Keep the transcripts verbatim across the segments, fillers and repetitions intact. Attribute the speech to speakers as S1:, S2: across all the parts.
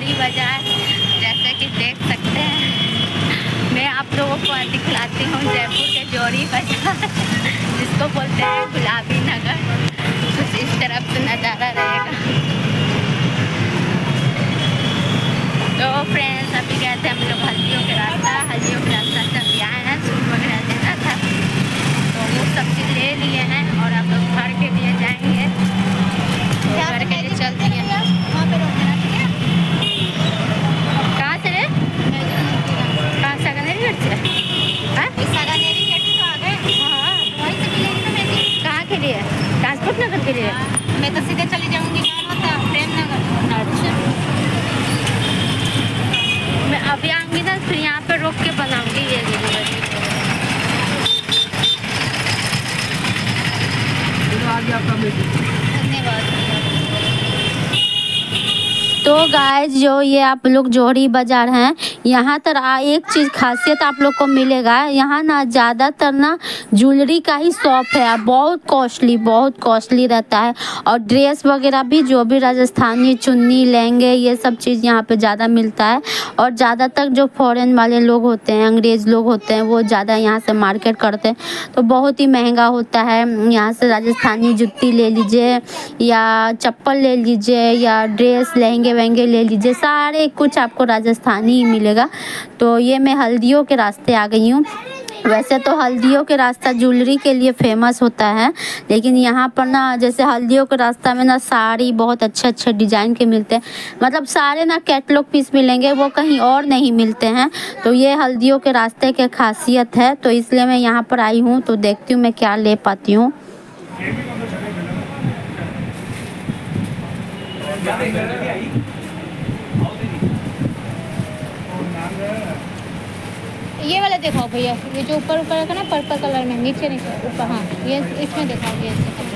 S1: जौहरी बाजार, जैसे कि देख सकते हैं। मैं आप लोगों को दिखलाती हूँ जयपुर के जौहरी बाजार, जिसको बोलते हैं गुलाबी नगर। कुछ इस तरफ से नज़ारा रहेगा। तो फ्रेंड्स, अभी गए थे हम लोग हल्दियों के रास्ता हल्दियों के रास्ता से अभी आए हैं। सूट वगैरह लेना था तो वो सब चीज़ ले लिए हैं और अब लोग घर के लिए जाएंगे। तो घर के लिए चल दिए हैं। वहाँ पे रोकना ठीक है। कहाँ से रे? कहाँ सागानेरी गेट से? हाँ सागानेरी गेट से आ गए। हाँ वहीं से मिलेगी ना मेरी। कहाँ के लिए? ट्रांसपोर्ट नगर के लिए? मैं तो सीधे चली जाऊँगी। क्या होता है प्रेम नगर। अच्छा, मैं अभी आऊँगी ना फिर यहाँ पे रोक के बनाऊँगी ये वीडियो। धन्यवाद। तो गाइस, जो ये आप लोग जौहरी बाजार हैं, यहाँ तर आ एक चीज़ खासियत आप लोग को मिलेगा। यहाँ ना ज़्यादातर ना ज्वेलरी का ही शॉप है। बहुत कॉस्टली बहुत कॉस्टली रहता है। और ड्रेस वगैरह भी, जो भी राजस्थानी चुन्नी लहंगे, ये सब चीज़ यहाँ पे ज़्यादा मिलता है। और ज़्यादातर जो फॉरेन वाले लोग होते हैं, अंग्रेज़ लोग होते हैं, वो ज़्यादा यहाँ से मार्केट करते हैं। तो बहुत ही महंगा होता है। यहाँ से राजस्थानी जुत्ती ले लीजिए या चप्पल ले लीजिए या ड्रेस लहंगे वहंगे ले लीजिए, सारे कुछ आपको राजस्थानी ही मिलेगा। तो ये मैं हल्दियों के रास्ते आ गई हूँ। वैसे तो हल्दियों के रास्ता ज्वेलरी के लिए फेमस होता है, लेकिन यहाँ पर ना जैसे हल्दियों के रास्ता में ना साड़ी बहुत अच्छे अच्छे डिज़ाइन के मिलते हैं। मतलब सारे ना कैटलॉग पीस मिलेंगे, वो कहीं और नहीं मिलते हैं। तो ये हल्दियों के रास्ते की खासियत है। तो इसलिए मैं यहाँ पर आई हूँ। तो देखती हूँ मैं क्या ले पाती हूँ। ये वाला दिखाओ भैया, ये जो ऊपर ऊपर का ना पर्पल कलर में, नीचे नीचे ऊपर। हाँ ये इसमें दिखाओ। ये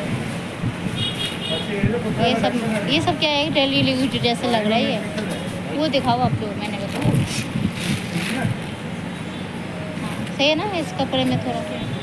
S1: ये सब ये सब क्या है? डेली यूज जैसे लग रहा है ये। वो दिखाओ आप लोग, मैंने बताया। हाँ सही है ना इस कपड़े में थोड़ा।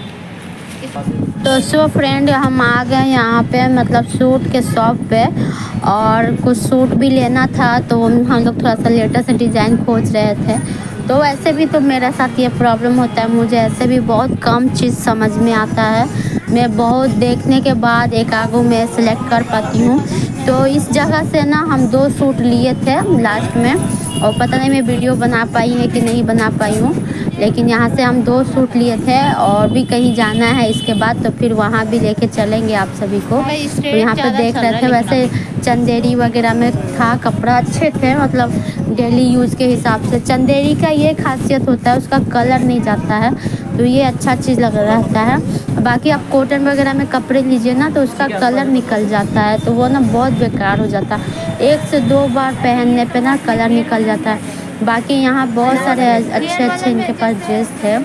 S1: तो सो फ्रेंड, हम आ गए यहाँ पे मतलब सूट के शॉप पे, और कुछ सूट भी लेना था। तो हम लोग थोड़ा सा लेटेस्ट डिज़ाइन खोज रहे थे। तो वैसे भी तो मेरे साथ ये प्रॉब्लम होता है, मुझे ऐसे भी बहुत कम चीज़ समझ में आता है। मैं बहुत देखने के बाद एक आगू में सेलेक्ट कर पाती हूँ। तो इस जगह से ना हम दो सूट लिए थे लास्ट में, और पता नहीं मैं वीडियो बना पाई है कि नहीं बना पाई हूँ। लेकिन यहाँ से हम दो सूट लिए थे, और भी कहीं जाना है इसके बाद, तो फिर वहाँ भी लेके चलेंगे आप सभी को। तो यहाँ पे देख रहे थे, वैसे चंदेरी वगैरह में था कपड़ा, अच्छे थे मतलब डेली यूज़ के हिसाब से। चंदेरी का ये खासियत होता है, उसका कलर नहीं जाता है। तो ये अच्छा चीज़ लग रहता है। बाकी आप कॉटन वगैरह में कपड़े लीजिए ना, तो उसका कलर निकल जाता है, तो वो ना बहुत बेकार हो जाता है। एक से दो बार पहनने पे ना कलर निकल जाता है। बाकी यहाँ बहुत सारे अच्छे अच्छे इनके पास ड्रेस थे,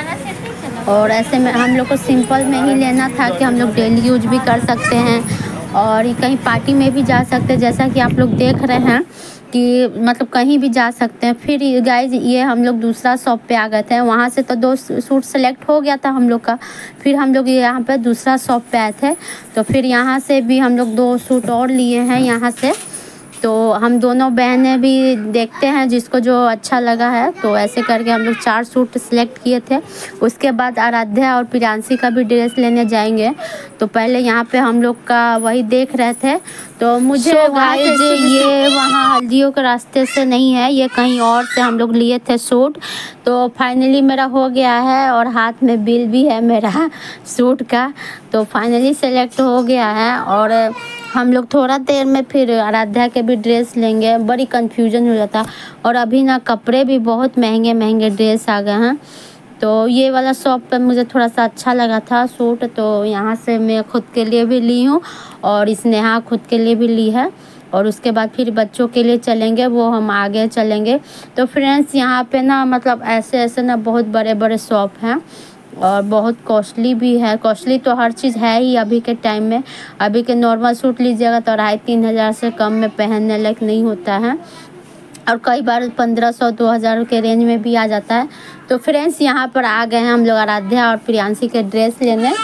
S1: और ऐसे में हम लोग को सिंपल में ही लेना था कि हम लोग डेली यूज भी कर सकते हैं और कहीं पार्टी में भी जा सकते हैं। जैसा कि आप लोग देख रहे हैं कि मतलब कहीं भी जा सकते हैं। फिर गाइज ये हम लोग दूसरा शॉप पे आ गए थे। वहाँ से तो दो सूट सेलेक्ट हो गया था हम लोग का। फिर हम लोग यहाँ पे दूसरा शॉप पे आए थे। तो फिर यहाँ से भी हम लोग दो सूट और लिए हैं यहाँ से। तो हम दोनों बहनें भी देखते हैं जिसको जो अच्छा लगा है। तो ऐसे करके हम लोग चार सूट सेलेक्ट किए थे। उसके बाद आराध्या और प्रियांशी का भी ड्रेस लेने जाएंगे। तो पहले यहाँ पे हम लोग का वही देख रहे थे। तो मुझे so वहाँ से ये वहाँ हल्दियों के रास्ते से नहीं है, ये कहीं और से हम लोग लिए थे सूट। तो फाइनली मेरा हो गया है, और हाथ में बिल भी है मेरा सूट का। तो फाइनली सेलेक्ट हो गया है, और हम लोग थोड़ा देर में फिर आराध्या के भी ड्रेस लेंगे। बड़ी कंफ्यूजन हो जाता, और अभी ना कपड़े भी बहुत महंगे महंगे ड्रेस आ गए हैं। तो ये वाला शॉप पर मुझे थोड़ा सा अच्छा लगा था सूट, तो यहाँ से मैं खुद के लिए भी ली हूँ, और स्नेहा खुद के लिए भी ली है। और उसके बाद फिर बच्चों के लिए चलेंगे, वो हम आगे चलेंगे। तो फ्रेंड्स, यहाँ पे ना मतलब ऐसे ऐसे ना बहुत बड़े बड़े शॉप हैं, और बहुत कॉस्टली भी है। कॉस्टली तो हर चीज़ है ही अभी के टाइम में। अभी के नॉर्मल सूट लीजिएगा तो अढ़ाई तीन हज़ार से कम में पहनने लायक नहीं होता है, और कई बार पंद्रह सौ दो हज़ार के रेंज में भी आ जाता है। तो फ्रेंड्स, यहाँ पर आ गए हैं हम लोग आराध्या और प्रियांशी के ड्रेस लेने।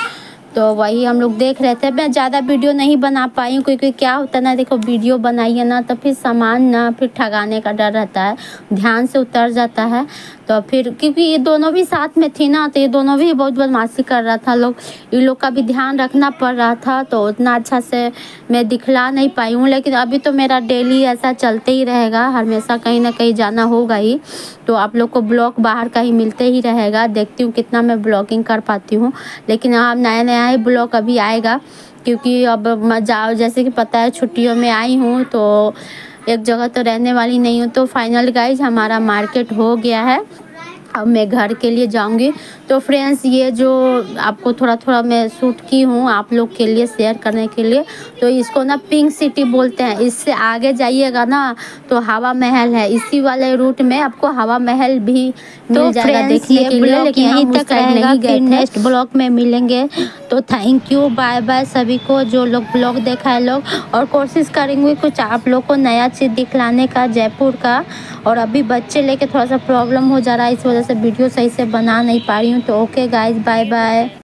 S1: तो वही हम लोग देख रहे थे। मैं ज़्यादा वीडियो नहीं बना पाई हूँ क्योंकि क्या होता है ना, देखो वीडियो बनाइए ना तो फिर सामान ना फिर ठगाने का डर रहता है, ध्यान से उतर जाता है। तो फिर क्योंकि ये दोनों भी साथ में थी ना, तो ये दोनों भी बहुत बदमाशी कर रहा था लोग, इन लोग का भी ध्यान रखना पड़ रहा था। तो उतना अच्छा से मैं दिखला नहीं पाई हूँ, लेकिन अभी तो मेरा डेली ऐसा चलते ही रहेगा, हमेशा कहीं ना कहीं जाना होगा ही। तो आप लोग को ब्लॉग बाहर का ही मिलते ही रहेगा। देखती हूँ कितना मैं ब्लॉगिंग कर पाती हूँ, लेकिन हाँ नया नया ही ब्लॉग अभी आएगा क्योंकि अब मैं जाओ जैसे कि पता है छुट्टियों में आई हूँ तो एक जगह तो रहने वाली नहीं हूँ। तो फाइनल गाइज हमारा मार्केट हो गया है, अब मैं घर के लिए जाऊंगी। तो फ्रेंड्स ये जो आपको थोड़ा थोड़ा मैं शूट की हूँ आप लोग के लिए शेयर करने के लिए, तो इसको ना पिंक सिटी बोलते हैं। इससे आगे जाइएगा ना तो हवा महल है, इसी वाले रूट में आपको हवा महल भी मिल जाएगा देखने के लिए, लेकिन यहीं तक रहेगा। फिर नेक्स्ट ब्लॉग में मिलेंगे। तो थैंक यू, बाय बाय सभी को जो लोग ब्लॉग देखा है लोग, और कोशिश करेंगे कुछ आप लोग को नया चीज़ दिखलाने का जयपुर का। और अभी बच्चे लेके थोड़ा सा प्रॉब्लम हो जा रहा है, इस वजह से वीडियो सही से बना नहीं पा रही हूँ। तो ओके गाइज, बाय बाय।